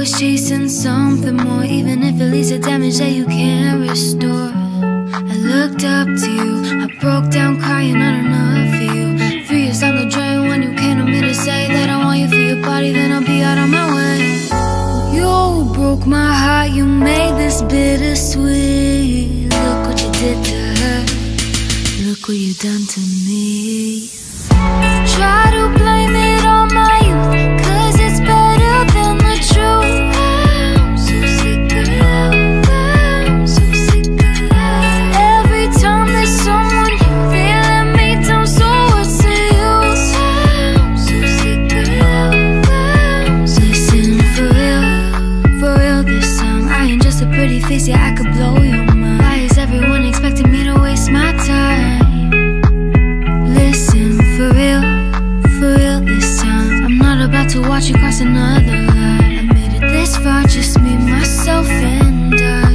always chasing something more, even if it leads to damage that you can't restore. I looked up to you, I broke down crying, not enough for you. 3 years down the drain when you came to me to say that I want you for your body, then I'll be out of my way. You broke my heart, you made this bittersweet. Look what you did to her, look what you done to me. Try to blame it on my youth, 'cause it's better than the truth. I'm so sick of love, I'm so sick of love. Every time there's someone here, they let me down, so what's the use? I'm so sick of love, I'm so listen, for real this time. I ain't just a pretty face, yeah, I could blow your mind. Why is everyone expecting me to waste my time? Listen, for real this time. I'm not about to watch you cross another line. I made it this far, just me, myself, and I.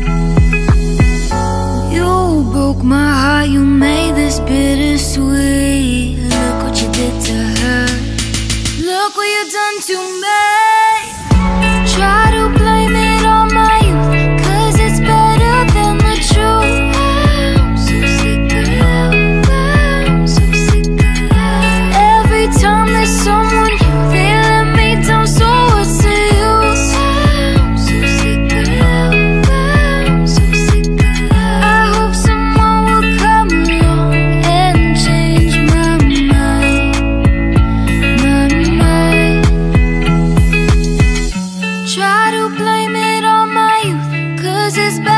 You broke my heart, you made this bittersweet. Look what you did to her, look what you done to me. Try to blame it on my youth, 'cause it's better than the truth. I'm so sick of love, I'm so sick of love. Every time there's someone here, they let me down, so what's the use? I'm so sick of love, I'm so sick of love. I hope someone will come along and change my mind, my mind. Try to blame it on my youth, 'cause it's better